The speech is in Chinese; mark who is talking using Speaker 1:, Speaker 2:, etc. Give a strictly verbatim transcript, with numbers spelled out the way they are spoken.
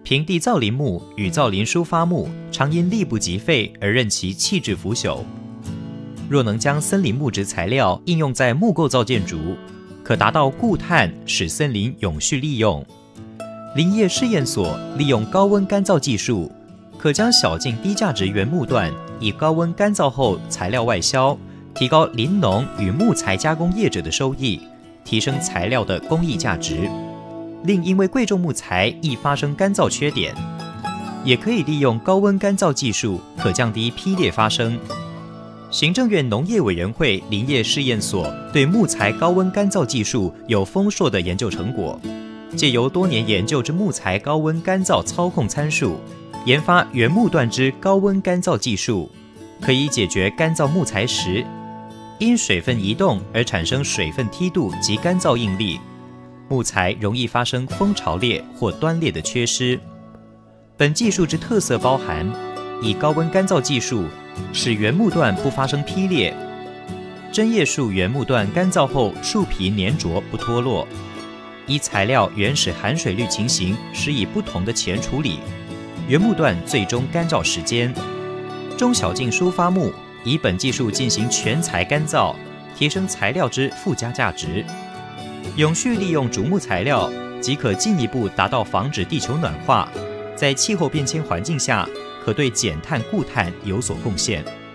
Speaker 1: 平地造林木与造林疏发木常因力不及肺而任其气质腐朽。若能将森林木质材料应用在木构造建筑，可达到固碳，使森林永续利用。林业试验所利用高温干燥技术，可将小径低价值原木段以高温干燥后材料外销，提高林农与木材加工业者的收益，提升材料的工艺价值。另因为贵重木材易发生干燥缺点，也可以利用高温干燥技术，可降低劈裂发生。行政院农业委员会林业试验所对木材高温干燥技术有丰硕的研究成果，借由多年研究之木材高温干燥操控参数，研发原木段之高温干燥技术，可以解决干燥木材时因水分移动而产生水分梯度及干燥应力，木材容易发生蜂巢裂或端裂的缺失。本技术之特色包含以高温干燥技术使原木段不发生劈裂，针叶树原木段干燥后树皮粘着不脱落，依材料原始含水率情形施以不同的前处理，原木段最终干燥时间。中小径疏发木以本技术进行全材干燥，提升材料之附加价值。永续利用竹木材料，即可进一步达到防止地球暖化，在气候变迁环境下，可对减碳固碳有所贡献。